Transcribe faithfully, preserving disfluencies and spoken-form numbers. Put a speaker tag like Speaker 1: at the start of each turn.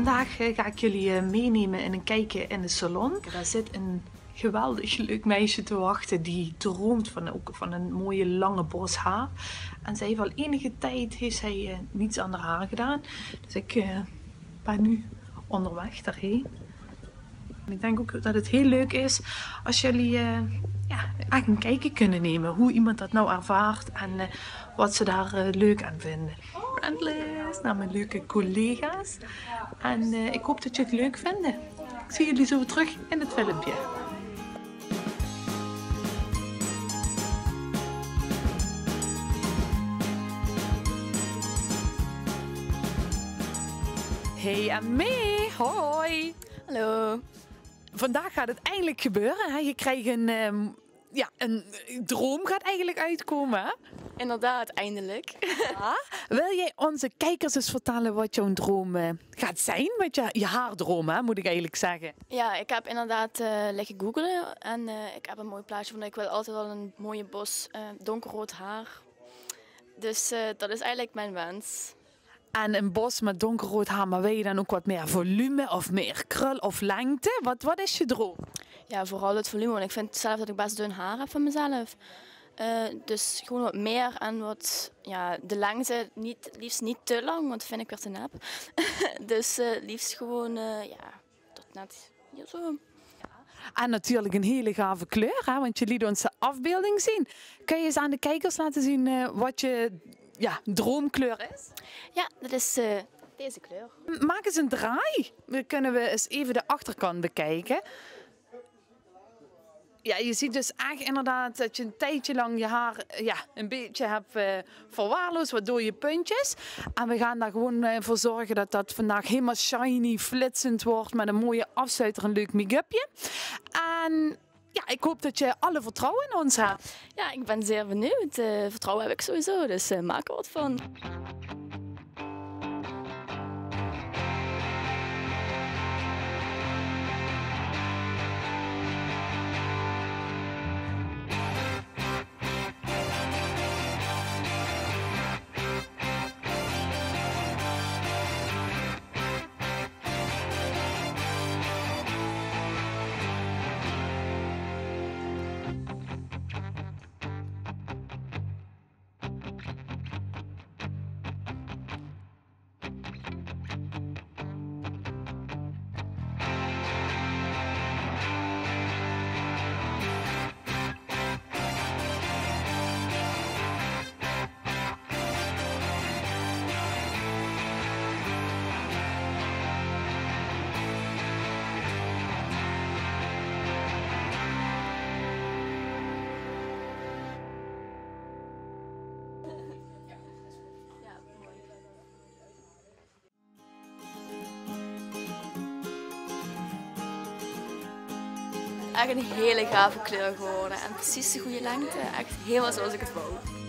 Speaker 1: Vandaag uh, ga ik jullie uh, meenemen in een kijkje in de salon. Daar zit een geweldig leuk meisje te wachten die droomt van, ook van een mooie lange bos haar. En zij heeft al enige tijd heeft zij, uh, niets aan haar haar gedaan. Dus ik uh, ben nu onderweg daarheen. En ik denk ook dat het heel leuk is als jullie uh, ja, echt een kijkje kunnen nemen hoe iemand dat nou ervaart en uh, wat ze daar uh, leuk aan vinden. Friendless naar mijn leuke collega's. En uh, ik hoop dat je het leuk vinden. Ik zie jullie zo terug in het filmpje.
Speaker 2: Hey Amé, hoi.
Speaker 3: Hallo.
Speaker 2: Vandaag gaat het eindelijk gebeuren. Hè? Je krijgt een, um, ja, een droom gaat eigenlijk uitkomen. Hè?
Speaker 3: Inderdaad, eindelijk.
Speaker 2: Ja? Wil jij onze kijkers eens vertellen wat jouw droom uh, gaat zijn? Met je, je haardroom, hè, moet ik eigenlijk zeggen.
Speaker 3: Ja, ik heb inderdaad uh, liggen googlen en uh, ik heb een mooi plaatje van. Ik wil altijd wel een mooie bos, uh, donkerrood haar. Dus uh, dat is eigenlijk mijn wens.
Speaker 2: En een bos met donkerrood haar, maar wil je dan ook wat meer volume of meer krul of lengte? Wat, wat is je droom?
Speaker 3: Ja, vooral het volume, want ik vind zelf dat ik best dun haar heb van mezelf. Uh, dus gewoon wat meer en wat, ja, de lengte niet, liefst niet te lang, want dat vind ik weer te nep. Dus uh, liefst gewoon, uh, ja, tot net hier zo.
Speaker 2: En natuurlijk een hele gave kleur, hè? Want je liet ons de afbeelding zien. Kun je eens aan de kijkers laten zien uh, wat je ja, droomkleur is?
Speaker 3: Ja, dat is uh, deze kleur.
Speaker 2: Maak eens een draai. Dan kunnen we eens even de achterkant bekijken. Ja, je ziet dus echt inderdaad dat je een tijdje lang je haar ja, een beetje hebt uh, verwaarloosd, waardoor je puntjes. En we gaan daar gewoon uh, voor zorgen dat dat vandaag helemaal shiny, flitsend wordt met een mooie afsluiter en leuk make-upje. En ja, ik hoop dat je alle vertrouwen in ons hebt.
Speaker 3: Ja, ik ben zeer benieuwd. Uh, vertrouwen heb ik sowieso, dus uh, maak er wat van. Echt een hele gave kleur geworden en precies de goede lengte. Echt helemaal zoals ik het wou.